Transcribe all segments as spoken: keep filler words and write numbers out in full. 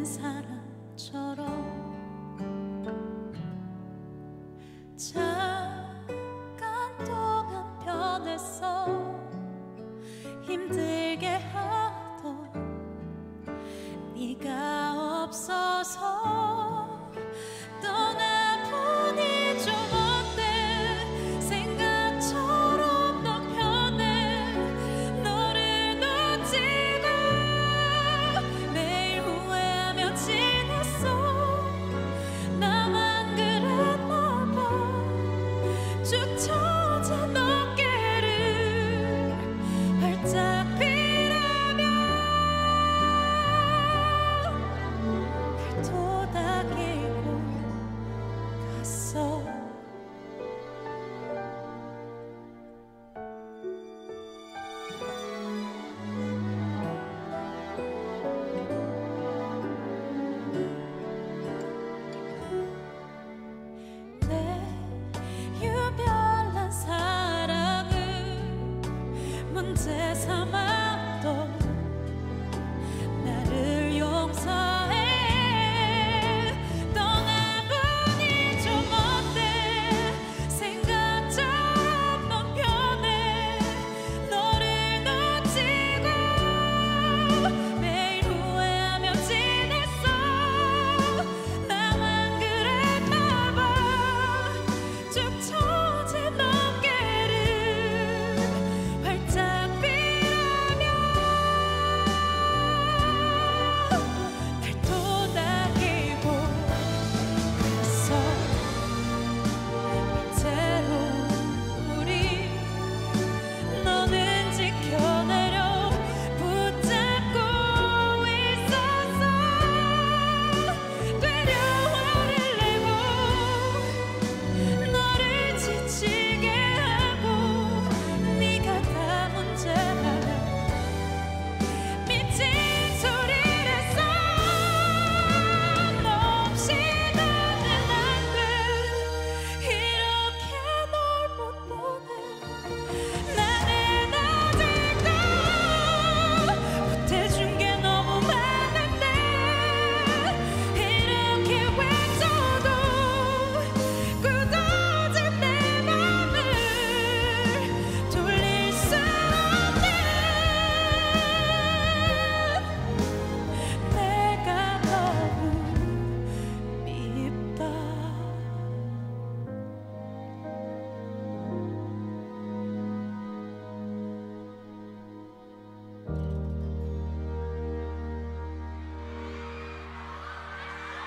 사람처럼 잠깐 동안 변했어. 힘들게 하던 네가 없어서 떠나보니 좀 어때. 생각처럼 넌 변해. 너를 놓치고 매일 후회하며 지냈어. 나만 그랬나 봐. 쭉 처진 어깨를 활짝 피라며 날 토닥이고 갔어. 내 유별난 사랑을 문제 삼았던 나를 용서해. 떠나보니 좀 어때. 생각처럼 넌 변해. 너를 놓치고 매일 후회하며 지냈어. 나만 그랬나 봐. 쭉 처진 어깨를 활짝 피라며 날 토닥이고 갔어. 이대로 우리 너는 지켜내려 붙잡고 있었어. 되려 화를 내고 너를 지치게 하고 네가 다 문제라며 미친 소리를 했어. 너 없이 나는 안 돼. 이렇게 널 못 보내. 나는 아직도 못해준 게 너무 많은데 이렇게 외쳐도 굳어진 내 맘을 돌릴 수 없네. 내가 너무 밉다.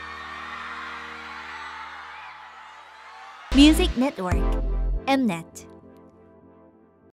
Music Network, Mnet.